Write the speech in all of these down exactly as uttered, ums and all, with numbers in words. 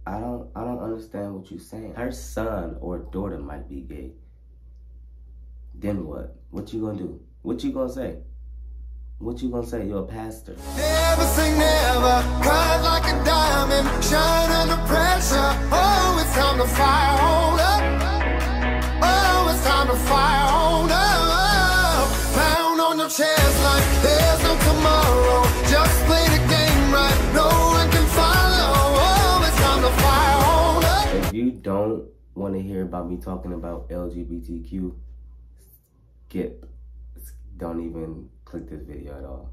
I don't I don't understand what you're saying. Her son or daughter might be gay. Then what? What you gonna do? What you gonna say? What you gonna say? You're a pastor. Never say never, cut like a diamond, shine under pressure. Oh, it's time to fire on up. Oh, it's time to fire on up. Pound on your chest like there's no tomorrow. Just play the game right, no one can follow. Oh, it's time to fire on up. If you don't want to hear about me talking about L G B T Q, skip. Don't even click this video at all.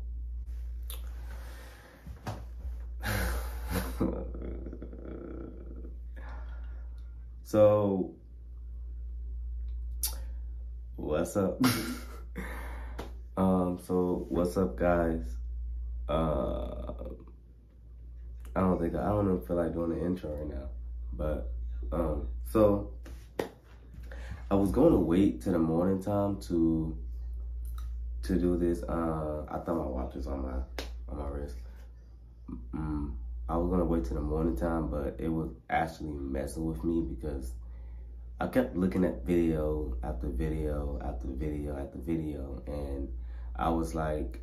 So, what's up? um, so what's up, guys? Uh, I don't think I don't even feel like doing the intro right now, but um, so I was going to wait till the morning time to to do this. Uh, I thought my watch was on my on my wrist. Mm, I was gonna wait till the morning time, but it was actually messing with me because I kept looking at video after video after video after video, and I was like,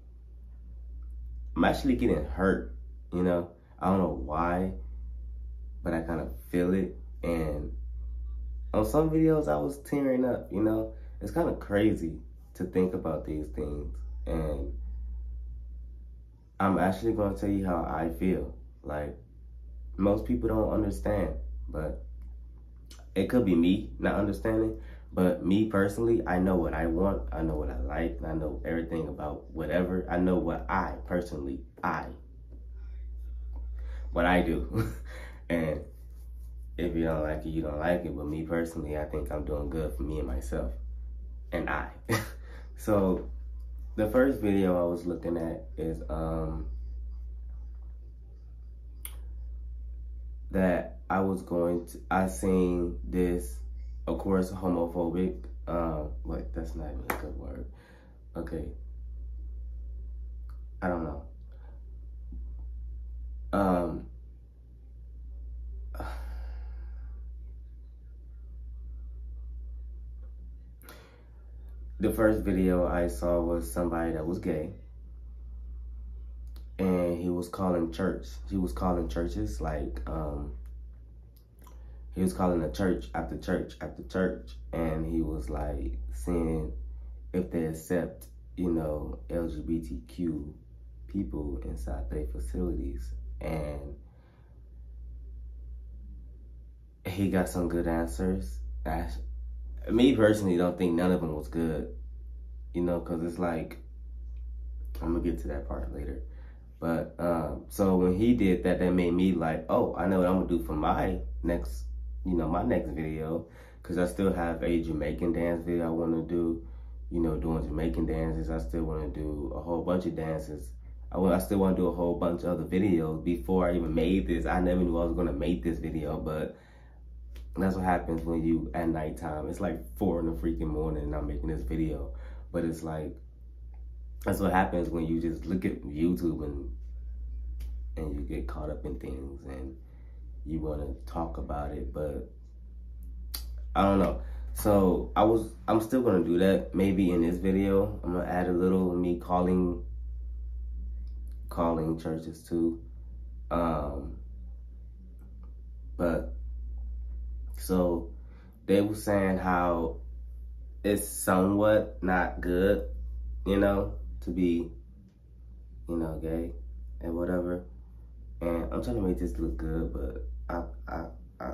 I'm actually getting hurt, you know? I don't know why, but I kind of feel it, and on some videos I was tearing up, you know? It's kind of crazy to think about these things, and I'm actually going to tell you how I feel. Like, most people don't understand, but it could be me not understanding, but me personally, I know what I want, I know what I like, and I know everything about whatever. I know what I personally, I, what I do. And if you don't like it, you don't like it, but me personally, I think I'm doing good for me and myself, and I. So, the first video I was looking at is um that I was going to, I seen this, of course, homophobic, um, wait, that's not even a good word. Okay. I don't know. Um, The first video I saw was somebody that was gay, and he was calling church. He was calling churches like, um, he was calling a church after church after church, and he was like seeing if they accept, you know, L G B T Q people inside their facilities, and he got some good answers. I, Me personally don't think none of them was good, you know, because it's like, I'm going to get to that part later. But, um, so when he did that, that made me like, oh, I know what I'm going to do for my next, you know, my next video, because I still have a Jamaican dance video I want to do, you know, doing Jamaican dances. I still want to do a whole bunch of dances. I, I still want to do a whole bunch of other videos. Before I even made this, I never knew I was going to make this video, but that's what happens when you, at nighttime, it's like four in the freaking morning and I'm making this video. But it's like, that's what happens when you just look at YouTube and and you get caught up in things and you want to talk about it, but I don't know. So I was, I'm still gonna do that. Maybe in this video, I'm gonna add a little me calling, calling churches too. Um, but so they were saying how it's somewhat not good, you know, to be, you know, gay and whatever. And I'm trying to make this look good, but I, I, I,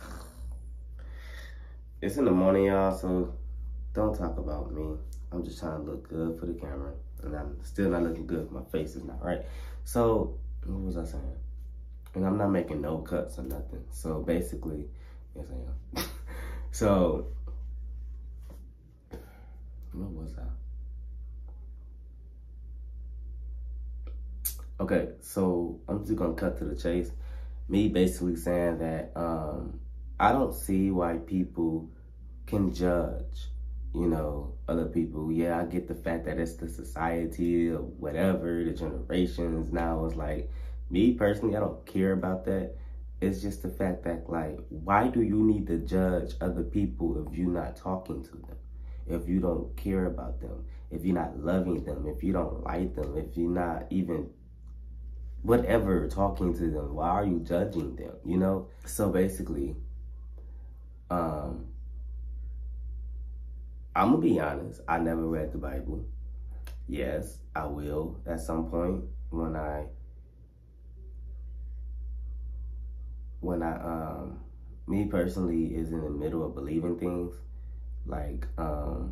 it's in the morning, y'all, so don't talk about me. I'm just trying to look good for the camera, and I'm still not looking good. My face is not right. So, what was I saying? And I'm not making no cuts or nothing. So basically, yes I am. So, what was I? Okay, so I'm just gonna cut to the chase. Me basically saying that um, I don't see why people can judge, you know, other people. Yeah, I get the fact that it's the society or whatever, the generations now. It's like, me personally, I don't care about that. It's just the fact that, like, why do you need to judge other people if you're not talking to them? If you don't care about them, if you're not loving them, if you don't like them, if you're not even whatever talking to them, why are you judging them, you know? So basically, um, I'm gonna be honest, I never read the Bible. Yes, I will at some point when I, when I, um, me personally is in the middle of believing things. Like, um,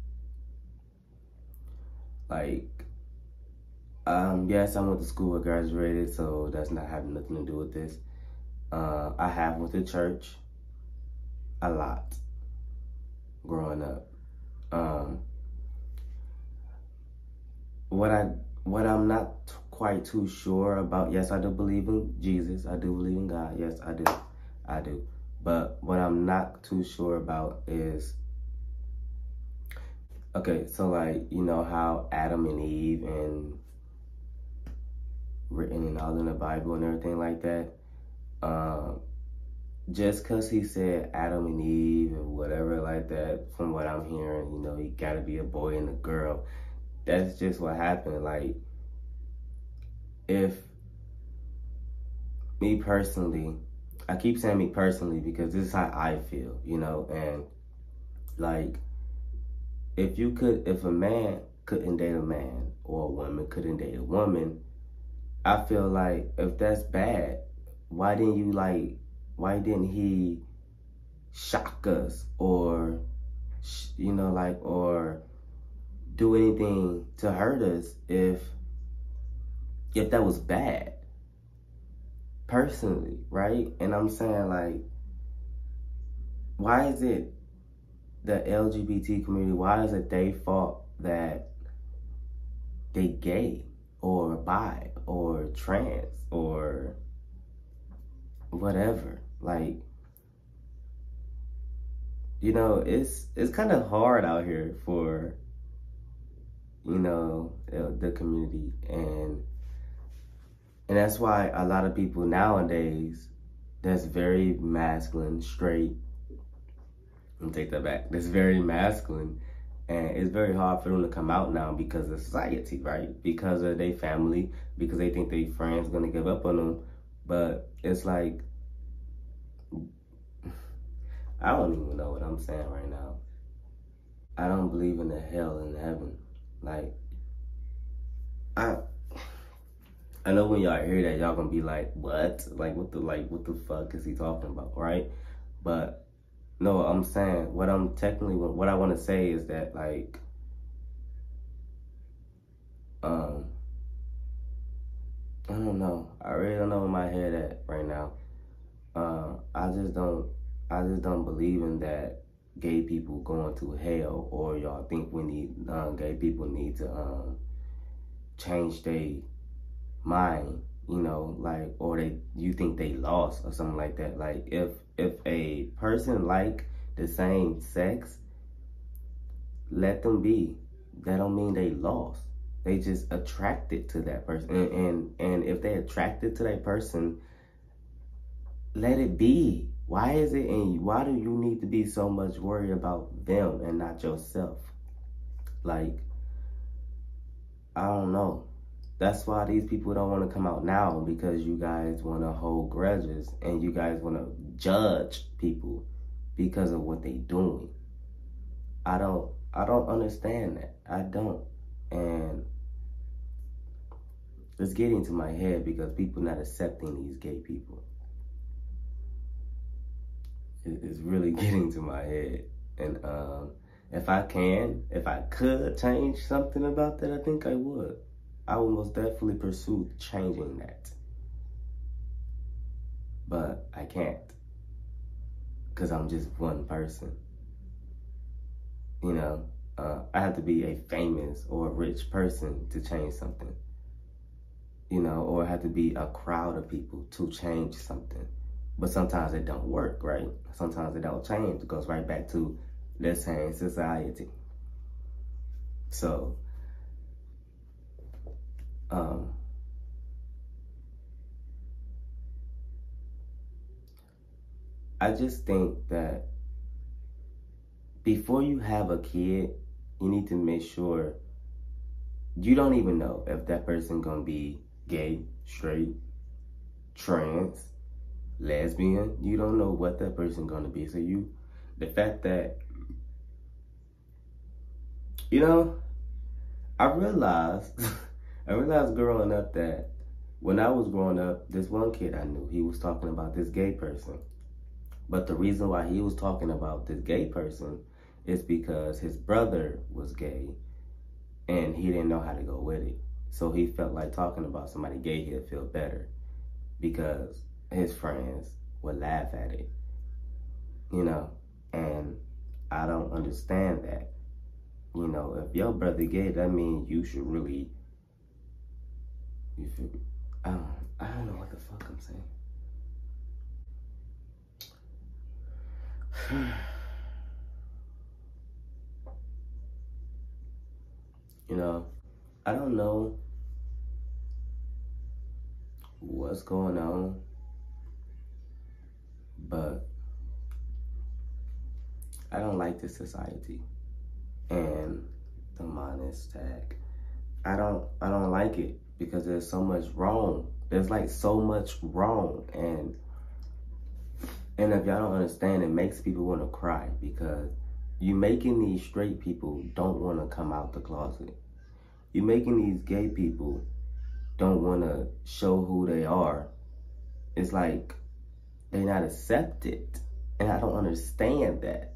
like, um, yes, I went to school, I graduated, so that's not having nothing to do with this. Uh, I have went to church a lot growing up. Um, what I, what I'm not quite too sure about, yes, I do believe in Jesus, I do believe in God, yes, I do, I do. But what I'm not too sure about is, okay, so like, you know how Adam and Eve and written and all in the Bible and everything like that, um, just because he said Adam and Eve and whatever like that, from what I'm hearing, you know, he gotta be a boy and a girl. That's just what happened. Like, if me personally, I keep saying me personally because this is how I feel, you know, and like, if you could, if a man couldn't date a man or a woman couldn't date a woman, I feel like if that's bad, why didn't you like, why didn't he shock us or, you know, like, or do anything to hurt us if, if that was bad? Personally, right? And I'm saying, like, why is it the L G B T community, why is it their fault that they gay or bi or trans or whatever? Like, you know, it's it's kind of hard out here for, you know, the community, and and that's why a lot of people nowadays that's very masculine, straight, let me take that back, that's very masculine, and it's very hard for them to come out now because of society, right? Because of their family, because they think their friends gonna give up on them. But it's like, I don't even know what I'm saying right now. I don't believe in the hell and heaven. Like, I I know when y'all hear that, y'all gonna be like, what? Like, what the, like, what the fuck is he talking about, right? But no, I'm saying, what I'm technically, what I want to say is that, like, um, I don't know. I really don't know where my head at right now. Uh, I just don't, I just don't believe in that gay people going to hell, or y'all think we need, uh, gay people need to um, change their mind, you know, like, or they, you think they lost or something like that. Like, if if a person like the same sex, let them be. That don't mean they lost. They just attracted to that person, and and, and if they attracted to that person, let it be. Why is it, and why do you need to be so much worried about them and not yourself? Like, I don't know. That's why these people don't want to come out now, because you guys want to hold grudges and you guys want to judge people because of what they doing. I don't, I don't understand that. I don't. And it's getting to my head because people not accepting these gay people. It's really getting to my head. And um, if I can, if I could change something about that, I think I would. I would most definitely pursue changing that. But I can't, because I'm just one person. You know, uh, I have to be a famous or a rich person to change something. You know, or I have to be a crowd of people to change something. But sometimes it don't work, right? Sometimes it don't change. It goes right back to the same society. So, um, I just think that before you have a kid, you need to make sure you don't even know if that person gonna be gay, straight, trans, lesbian. You don't know what that person gonna be. So you, the fact that, you know, I realized, I realized growing up that when I was growing up, this one kid I knew, he was talking about this gay person. But the reason why he was talking about this gay person is because his brother was gay and he didn't know how to go with it. So he felt like talking about somebody gay, he'd feel better because his friends would laugh at it, you know? And I don't understand that. You know, if your brother gay, that means you should really, you feel, I don't, I don't know what the fuck I'm saying. You know, I don't know what's going on, but I don't like this society and the monist tag. I don't, I don't like it because there's so much wrong. There's like so much wrong, and and if y'all don't understand, it makes people want to cry because you making these straight people don't want to come out the closet. You making these gay people don't want to show who they are. It's like they're not accepted, and I don't understand that.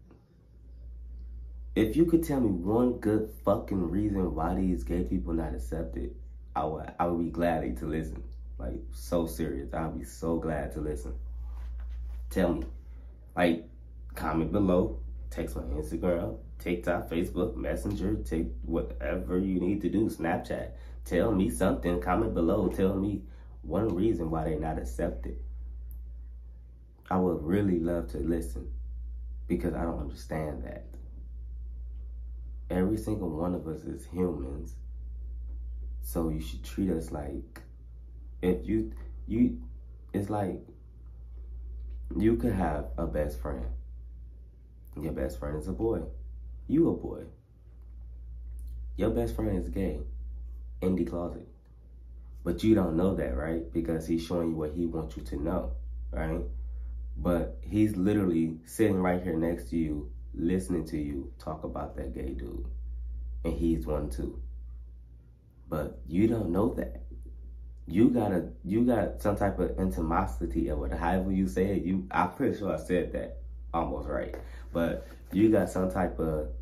If you could tell me one good fucking reason why these gay people not accepted, I would, I would be glad to listen. Like, so serious. I would be so glad to listen. Tell me. Like, comment below, text my Instagram, TikTok, Facebook, Messenger, take whatever you need to do, Snapchat. Tell me something, comment below, tell me one reason why they're not accepted. I would really love to listen because I don't understand that. Every single one of us is humans, so you should treat us like, if you, you, it's like, you could have a best friend. Your best friend is a boy. You a boy. Your best friend is gay, in the closet. But you don't know that, right? Because he's showing you what he wants you to know, right? But he's literally sitting right here next to you, listening to you talk about that gay dude. And he's one too. But you don't know that. You gotta, you got some type of intimacy or whatever, however you say it. You, I'm pretty sure I said that almost right. But you got some type of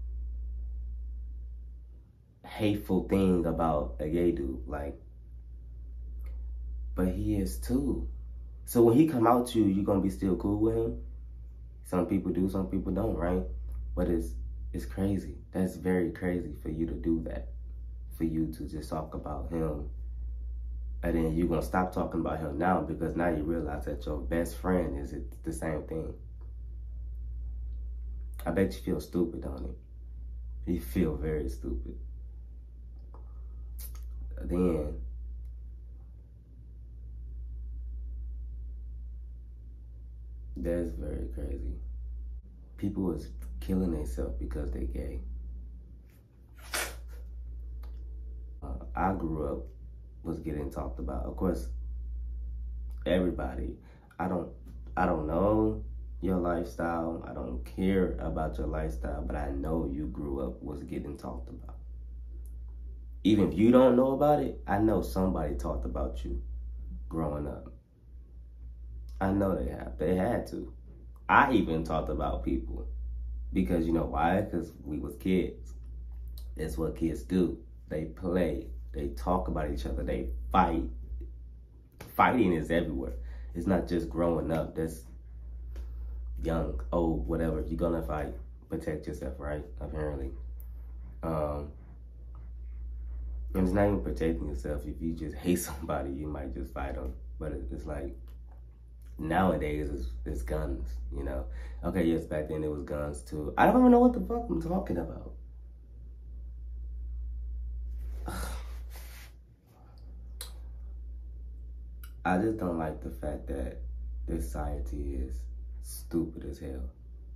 hateful thing about a gay dude, like, but he is too. So when he come out to you, you gonna be still cool with him? Some people do, some people don't, right? But it's, it's crazy. That's very crazy for you to do that. For you to just talk about him. And then you're gonna stop talking about him now because now you realize that your best friend is the same thing. I bet you feel stupid, don't you? You feel very stupid. Then, that's very crazy. People was killing themselves because they gay. Uh, I grew up, was getting talked about. Of course, everybody. I don't, I don't know your lifestyle. I don't care about your lifestyle, but I know you grew up was getting talked about. Even if you don't know about it, I know somebody talked about you growing up. I know they have. They had to. I even talked about people because, you know why? Because we was kids. It's what kids do. They play. They talk about each other. They fight. Fighting is everywhere. It's not just growing up. That's young, old, whatever. You're gonna fight. Protect yourself, right? Apparently. Um, and it's not even protecting yourself. If you just hate somebody, you might just fight them. But it's like, nowadays it's, it's guns, you know? Okay, yes, back then it was guns too. I don't even know what the fuck I'm talking about. I just don't like the fact that this society is stupid as hell.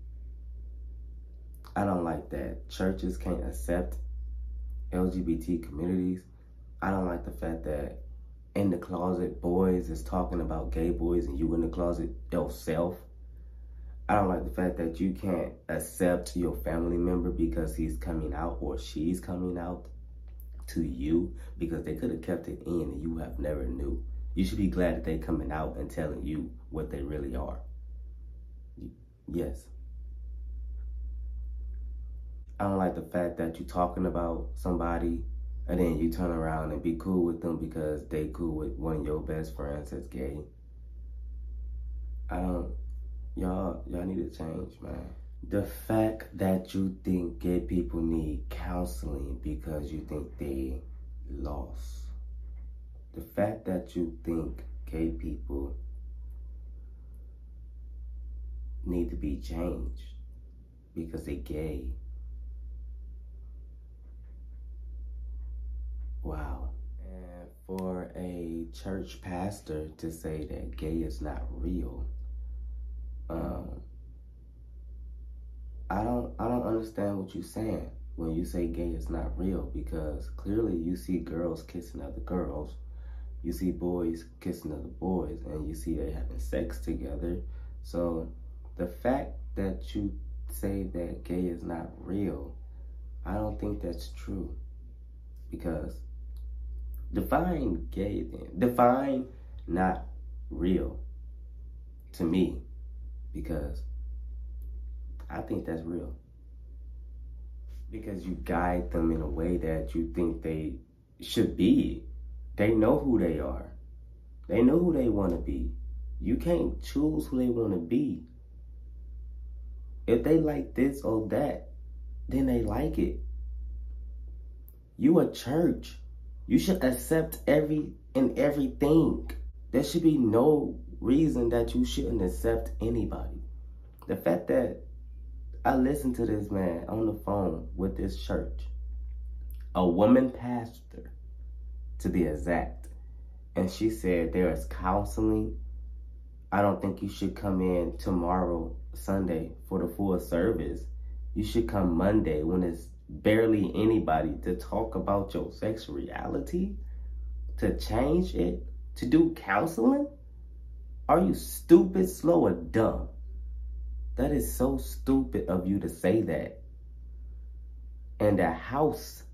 I don't like that churches can't accept L G B T communities. I don't like the fact that in the closet boys is talking about gay boys and you in the closet yourself. I don't like the fact that you can't accept your family member because he's coming out or she's coming out to you, because they could have kept it in and you have never knew. You should be glad that they coming out and telling you what they really are. Yes. I don't like the fact that you talking about somebody and then you turn around and be cool with them because they cool with one of your best friends that's gay. I don't, y'all, y'all need to change, man. The fact that you think gay people need counseling because you think they lost. The fact that you think gay people need to be changed because they gay. Wow. And for a church pastor to say that gay is not real, um, I don't I don't understand what you're saying when you say gay is not real, because clearly you see girls kissing other girls, you see boys kissing other boys, and you see they having sex together. So the fact that you say that gay is not real, I don't think that's true. Because define gay then. Define not real to me, because I think that's real. Because you guide them in a way that you think they should be. They know who they are. They know who they want to be. You can't choose who they want to be. If they like this or that, then they like it. You a church. You should accept every and everything. There should be no reason that you shouldn't accept anybody. The fact that I listened to this man on the phone with this church, a woman pastor to be exact, and she said there is counseling. I don't think you should come in tomorrow, Sunday, for the full service. You should come Monday when it's barely anybody to talk about your sexuality, to change it, to do counseling? Are you stupid, slow, or dumb? That is so stupid of you to say that. In the house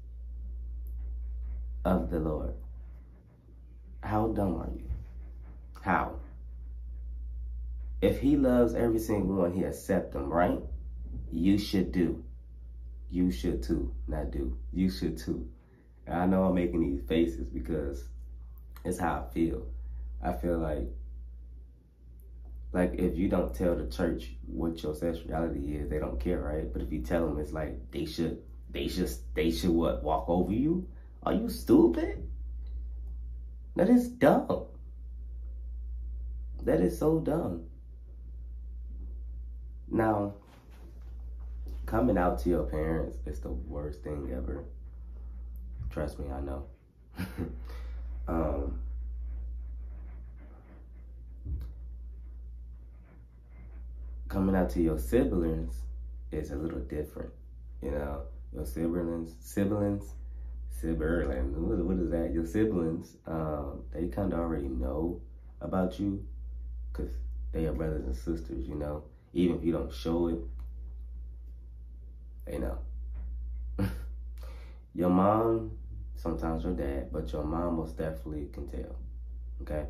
of the Lord. How dumb are you? How? If he loves every single one, he accepts them, right? You should do. You should too, not do. You should too. And I know I'm making these faces because it's how I feel. I feel like, like if you don't tell the church what your sexuality is, they don't care, right? But if you tell them, it's like they should, they should, they should what? Walk over you? Are you stupid? That is dumb. That is so dumb. Now, coming out to your parents is the worst thing ever. Trust me, I know. um, coming out to your siblings is a little different. You know, your siblings, siblings, siblings, what, what is that? Your siblings, um, they kind of already know about you because they are brothers and sisters, you know. Even if you don't show it, they know. Your mom, sometimes your dad, but your mom most definitely can tell, okay?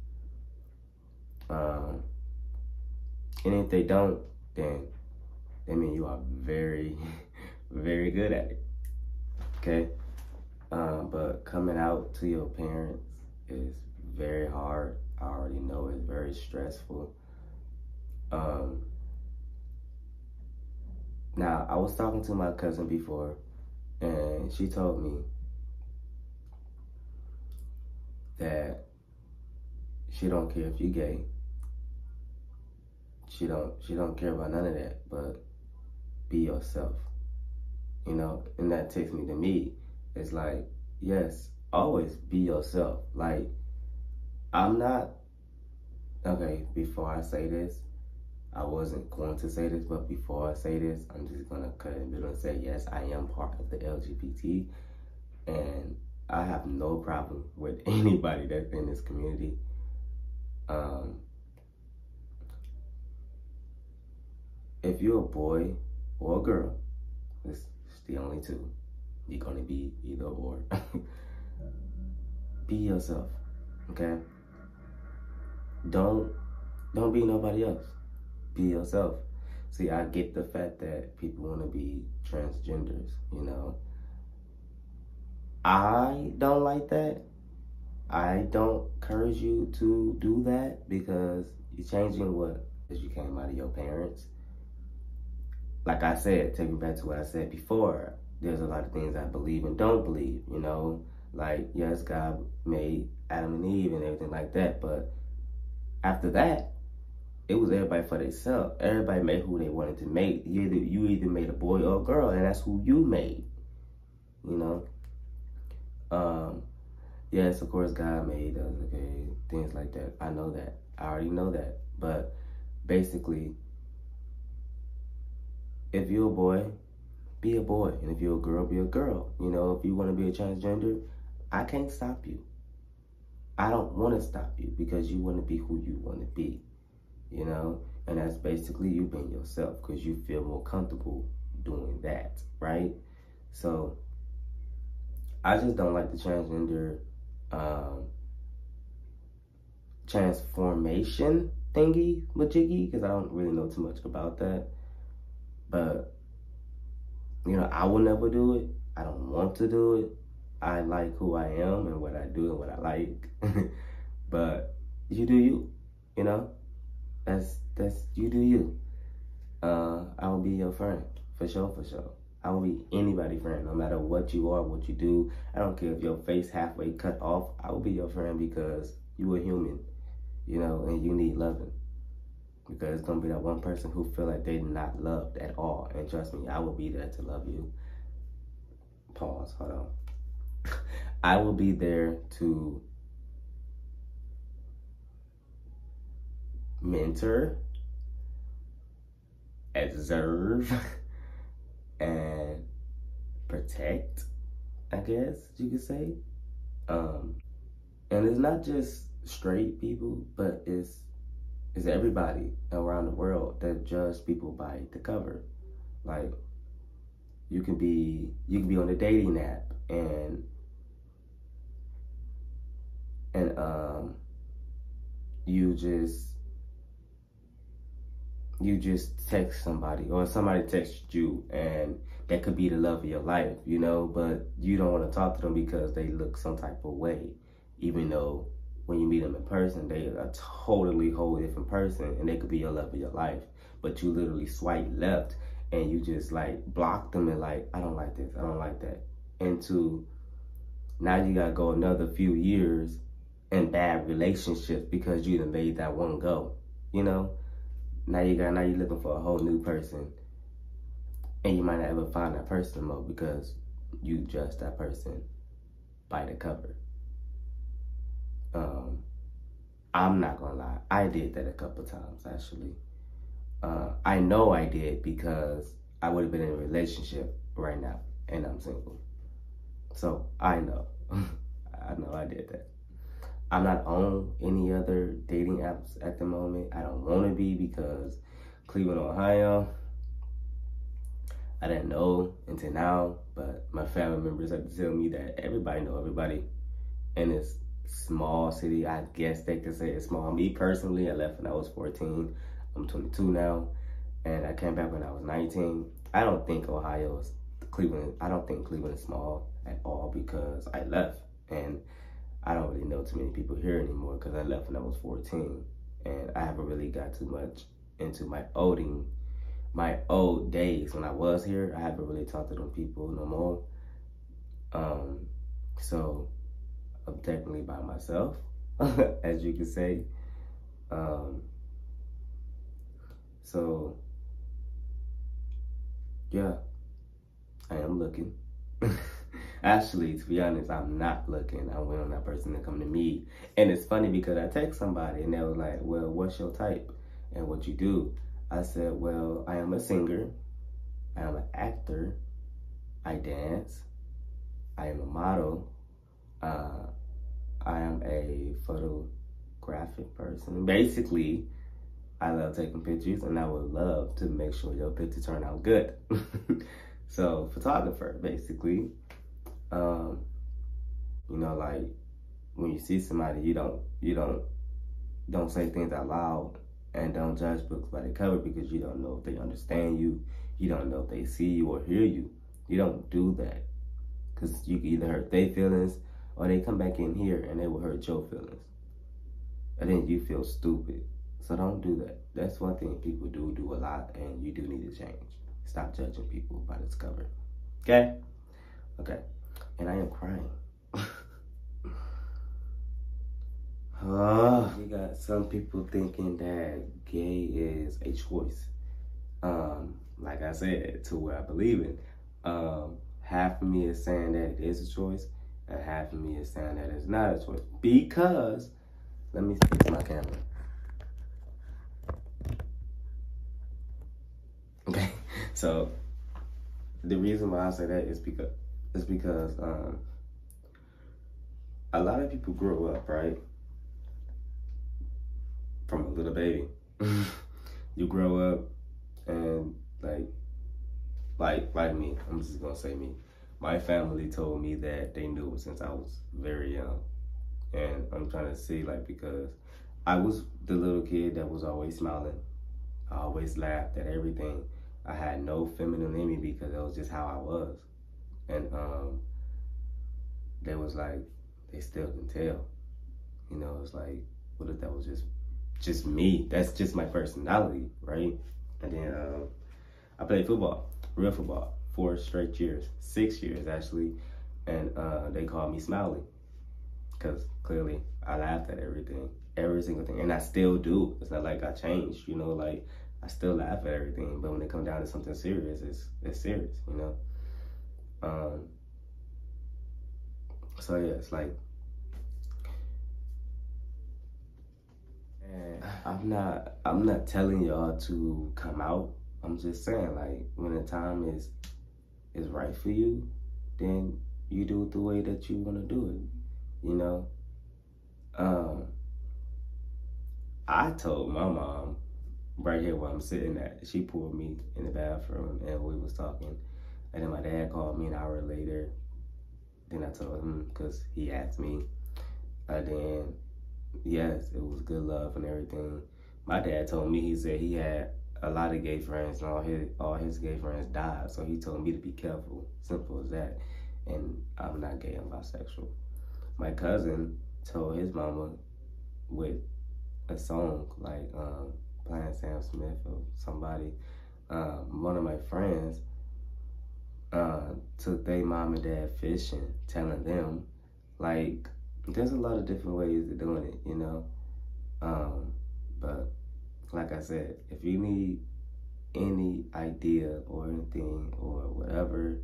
Um, and if they don't, then they mean you are very, very good at it, okay? Um, but coming out to your parents is very hard. I already know it's very stressful. Um, now, I was talking to my cousin before, and she told me that she don't care if you're gay. She don't, she don't care about none of that, but be yourself, you know? And that takes me to me. It's like, yes, always be yourself. Like, I'm not, okay, before I say this, I wasn't going to say this, but before I say this, I'm just gonna cut in the middle and say, yes, I am part of the L G B T, and I have no problem with anybody that's in this community. Um, if you're a boy or a girl, it's, it's the only two. You're gonna be either or. Be yourself, okay? Don't don't be nobody else. Be yourself. See, I get the fact that people want to be transgenders, you know. I don't like that. I don't encourage you to do that because you're changing what as you came out of your parents. Like I said, taking back to what I said before, there's a lot of things I believe and don't believe, you know. Like, yes, God made Adam and Eve and everything like that, but after that, it was everybody for themselves. Everybody made who they wanted to make. You either, you either made a boy or a girl, and that's who you made, you know. Um, yes, of course, God made us, okay, things like that. I know that. I already know that. But basically, if you're a boy, be a boy. And if you're a girl, be a girl. You know, if you want to be a transgender, I can't stop you. I don't want to stop you because you want to be who you want to be, you know? And that's basically you being yourself because you feel more comfortable doing that, right? So I just don't like the transgender um, transformation thingy majiggy because I don't really know too much about that. But, you know, I will never do it. I don't want to do it. I like who I am and what I do and what I like. But you do you, you know? That's, that's, you do you. Uh, I will be your friend, for sure, for sure. I will be anybody's friend, no matter what you are, what you do. I don't care if your face halfway cut off. I will be your friend because you a human, you know, and you need loving. Because it's going to be that one person who feel like they're not loved at all. And trust me, I will be there to love you. Pause, hold on. I will be there to mentor, observe, and protect, I guess you could say. Um, and it's not just straight people, but it's it's everybody around the world that judge people by the cover. Like, you can be you can be on a dating app and and um you just you just text somebody or somebody texts you and that could be the love of your life, you know, but you don't want to talk to them because they look some type of way, even though when you meet them in person, they are a totally whole different person and they could be your love of your life. But you literally swipe left and you just like block them and like, I don't like this, I don't like that. Into now you gotta go another few years in bad relationships because you done made that one go, you know? Now you got, now you're looking for a whole new person and you might not ever find that person more because you judge that person by the cover. Um, I'm not gonna lie, I did that a couple times actually. Uh, I know I did because I would have been in a relationship right now and I'm single. So I know, I know I did that. I'm not on any other dating apps at the moment. I don't want to be because Cleveland, Ohio, I didn't know until now, but my family members have to tell me that everybody know everybody in this small city. I guess they could say it's small. Me personally, I left when I was fourteen. I'm twenty-two now, and I came back when I was nineteen. I don't think Ohio is Cleveland. I don't think Cleveland is small at all because I left, and I don't really know too many people here anymore because I left when I was fourteen, and I haven't really got too much into my olding, my old days when I was here. I haven't really talked to them people no more. Um, so I'm technically by myself, as you can say. Um, so yeah, I am looking. Actually, to be honest, I'm not looking. I'm waiting on that person to come to me. And it's funny because I text somebody and they was like, well, what's your type and what you do? I said, well, I am a singer. I am an actor. I dance. I am a model. Uh, I am a photographic person. Basically, I love taking pictures, and I would love to make sure your picture turn out good. So, photographer, basically. Um, you know, like when you see somebody, you don't, you don't, don't say things out loud, and don't judge books by the cover, because you don't know if they understand you. You don't know if they see you or hear you. You don't do that, because you can either hurt their feelings, or they come back in here and they will hurt your feelings, and then you feel stupid. So don't do that. That's one thing people do do a lot, and you do need to change. Stop judging people by this cover. Okay? Okay. And I am crying. Oh, you got some people thinking that gay is a choice. Um, like I said, to what I believe in. Um, half of me is saying that it is a choice, and half of me is saying that it's not a choice. Because, let me fix my camera. Okay, so the reason why I say that is because is because um, a lot of people grow up, right, from a little baby. You grow up and like, like, like me. I'm just gonna say me. My family told me that they knew since I was very young, and I'm trying to see, like, because I was the little kid that was always smiling. I always laughed at everything. I had no feminine in me because that was just how I was. And um, they was like, they still can tell. You know, it's like, what if that was just just me? That's just my personality, right? And then um, I played football, real football, four straight years, six years actually. And uh, they called me Smiley, because clearly I laughed at everything, every single thing. And I still do. It's not like I changed, you know, like, I still laugh at everything, but when it comes down to something serious, it's it's serious, you know. Um. So yeah, it's like, and I'm not I'm not telling y'all to come out. I'm just saying, like, when the time is is right for you, then you do it the way that you want to do it, you know. Um. I told my mom, right here where I'm sitting at, she pulled me in the bathroom and we was talking. And then my dad called me an hour later. Then I told him, because he asked me. And then, yes, it was good love and everything. My dad told me, he said he had a lot of gay friends and all his, all his gay friends died. So he told me to be careful, simple as that. And I'm not gay, I'm bisexual. My cousin told his mama with a song, like, um, playing Sam Smith or somebody, um, one of my friends uh, took their mom and dad fishing, telling them, like, there's a lot of different ways of doing it, you know. Um, but like I said, if you need any idea or anything or whatever,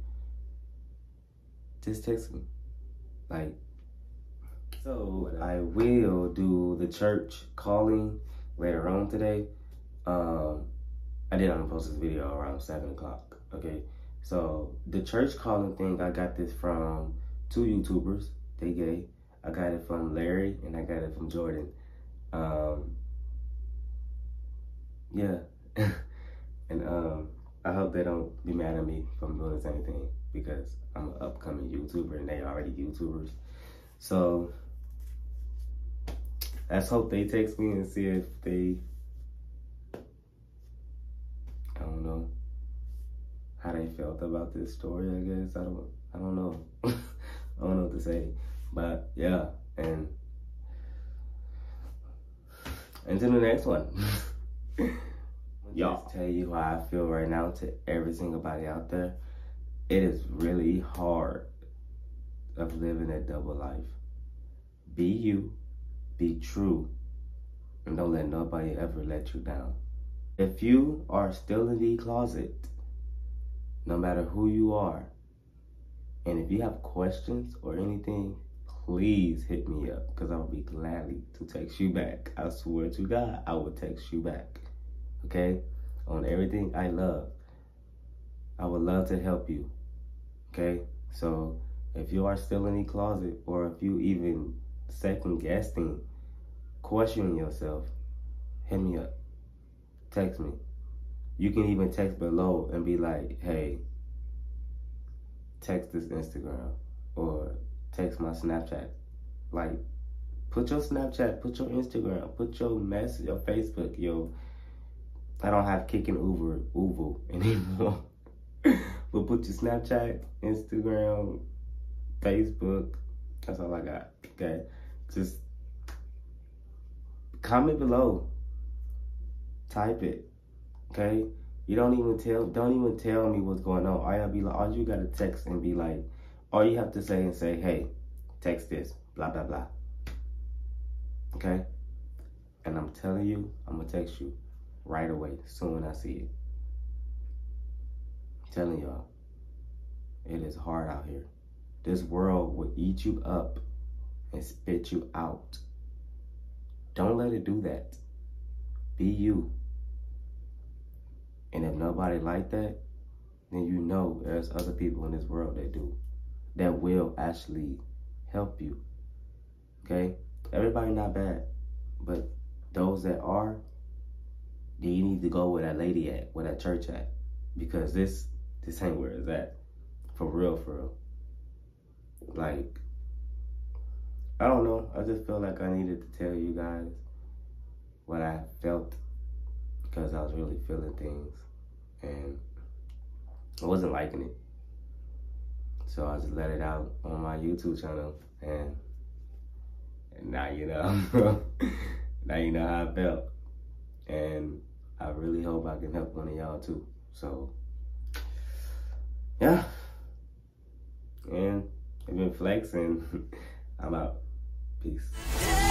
just text me. Like, so I will do the church calling later on today. Um, I did I'm gonna post this video around seven o'clock. Okay, so the church calling thing, I got this from two YouTubers. They gay. I got it from Larry and I got it from Jordan. Um, yeah, and um, I hope they don't be mad at me for doing the same thing, because I'm an upcoming YouTuber and they already YouTubers. So let's hope they text me and see if they, I don't know, how they felt about this story, I guess. I don't, I don't know. I don't know what to say. But yeah, and until the next one. Y'all, tell you how I feel right now to every single body out there. It is really hard of living a double life. Be you, be true, and don't let nobody ever let you down. If you are still in the closet, no matter who you are, and if you have questions or anything, please hit me up, because I will be gladly to text you back. I swear to God, I will text you back. Okay? on everything I love. I would love to help you. Okay? So if you are still in the closet, or if you even second guessing, questioning yourself, hit me up. Text me. You can even text below and be like, hey, text this Instagram or text my Snapchat. Like, put your Snapchat, put your Instagram, put your message, your Facebook, yo. I don't have Kicking Uber, Uber anymore. But put your Snapchat, Instagram, Facebook. That's all I got. Okay, just comment below. Type it. Okay, you don't even tell. Don't even tell me what's going on. All you be like, all you gotta text and be like, all you have to say and say, hey, text this, blah blah blah. Okay, and I'm telling you, I'm gonna text you right away, soon as I see it. I'm telling y'all, it is hard out here. This world will eat you up and spit you out. Don't let it do that. Be you. And if nobody like that, then you know there's other people in this world that do, that will actually help you. Okay? Everybody not bad, but those that are, then you need to go where that lady at, where that church at, because this this ain't where it's at. For real, for real. Like, I don't know. I just feel like I needed to tell you guys what I felt, because I was really feeling things and I wasn't liking it. So I just let it out on my YouTube channel, and, and now you know. Now you know how I felt. And I really hope I can help one of y'all too. So, yeah. And I've been flexing. I'm out. Peace.